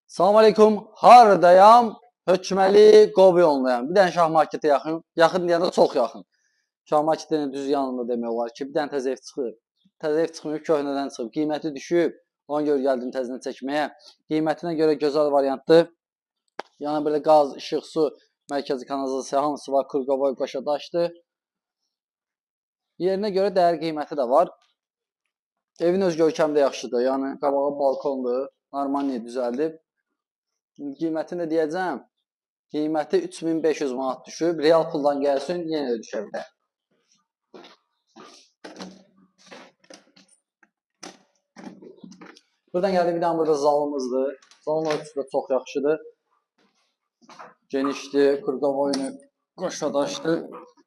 Salam aleykum, haradayam? Hökməli Qobi onlayam. Bir dənə şah marketə yaxın deyəndə çox yaxın. Şah marketinin düz yanında demək olar ki, bir dənə təzə ev çıxıb. Təzə ev çıxmayıb, köhnədən çıxıb. Qiyməti düşüb. Ona görə gəldim təzəni çəkməyə. Qiymətinə görə gözəl variantdır. Yəni belə qaz, işıq, su, mərkəzi kanalizasiya hamısı var. Kurqovoy qoşadaşdır. Yerinə görə dəyər qiyməti də var. Evin öz görkəmi də yaxşıdır. Yəni qabağı balkondur. Normal düzəldib. Qiymətini də deyəcəm. Qiyməti 3500 manat düşüb. Real puldan gəlsin, yenə də düşə bilər. Buradan gəldi bir dənə burada zalımızdır. Zalın ölçüsü də çox yaxşıdır. Genişdir, kurqovoyunu qoşadaşdır.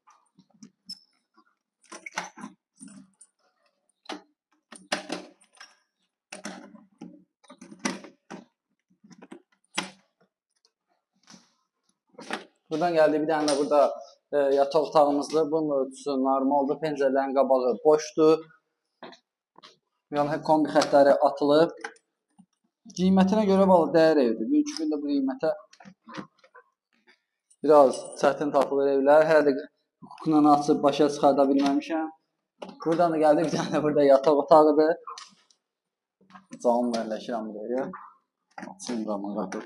Buradan gəldi bir dənə də burada yataq otağımızdır. Bunun ölçüsü normaldır. Pəncərələrin qabağı boşdur. Yəni kombi xətləri atılıb. Qiymətinə görə dəyər evdir. Bugünkü gündə bu qiymətə biraz çətin tapılır evlər. Hələ də hukukla açıb başa çıxarda bilməmişəm. Buradan da gəldi bir dənə burada yataq otağıdır. Canım yerləşirəm buraya. Açayım zaman qapı.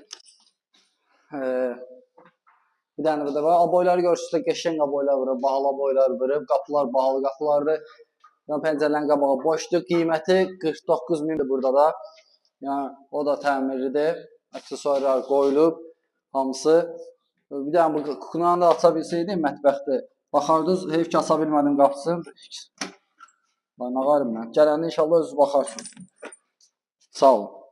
Bir dənə burada var. Aboyları görürsünüz, qəşəng aboylar vurub, bahalı aboylar vurub, qapılar bahalı qapılardır. Yəni pəncərələrin qabağı boşdur. Qiyməti 49.000-dir burada da. Yəni o da təmirlidir. Aksesuarlar qoyulub hamısı. Bir dənə bu kuklanı da aça bilsəydim mətbəxdə. Baxardınız, heyf ki aça bilmədim qapısını. Nə qarım mən. Gələndə inşallah özünüz baxarsınız. Sağ olun.